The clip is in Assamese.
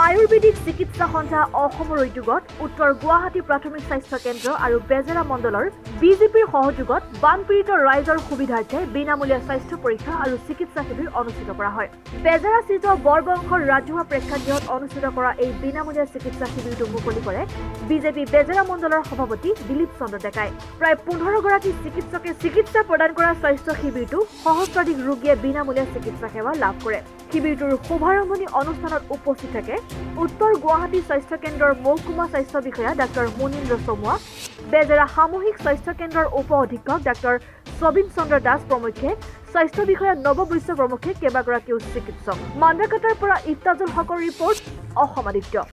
আয়ুৰ্বেদিক চিকিৎসা সন্থা অসমৰ উদ্যোগত উত্তৰ গুৱাহাটী প্ৰাথমিক স্বাস্থ্য কেন্দ্ৰ আৰু বেজেৰা মণ্ডলৰ বিজেপিৰ সহযোগত বানপীড়িত ৰাইজৰ সুবিধাৰ্থে বিনামূলীয়া স্বাস্থ্য পৰীক্ষা আৰু চিকিৎসা শিবিৰ অনুষ্ঠিত কৰা হয়। বেজেৰাস্থিত বৰবংশৰ ৰাজহুৱা প্ৰেক্ষাগৃহত অনুষ্ঠিত কৰা এই বিনামূলীয়া চিকিৎসা শিবিৰটো মুকলি কৰে বিজেপি বেজেৰা মণ্ডলৰ সভাপতি দিলীপ চন্দ্ৰ ডেকাই। প্ৰায় 15 গৰাকী চিকিৎসকে চিকিৎসা প্ৰদান কৰা স্বাস্থ্য শিবিৰটো সহস্ৰাধিক ৰোগীয়ে বিনামূলীয়া চিকিৎসা সেৱা লাভ কৰে। শিবিৰটোৰ শুভাৰম্ভণি অনুষ্ঠানত উপস্থিত থাকে উত্তৰ গুৱাহাটী স্বাস্থ্য কেন্দ্ৰৰ মহকুমা স্বাস্থ্য বিষয়া ডাক্তৰ মুনীন্দ্ৰ চমুৱা, বেজেৰা সামূহিক স্বাস্থ্য কেন্দ্ৰৰ উপ অধীক্ষক ডাক্তৰ সবিন চন্দ্ৰ দাস প্ৰমুখ্যে, স্বাস্থ্য বিষয়া নৱবৈশ্য প্ৰমুখ্যে কেইবাগৰাকীও চিকিৎসক। মান্দাকাটাৰ পৰা ইফতাজুল হকৰ ৰিপৰ্ট, অসম আদিত্য।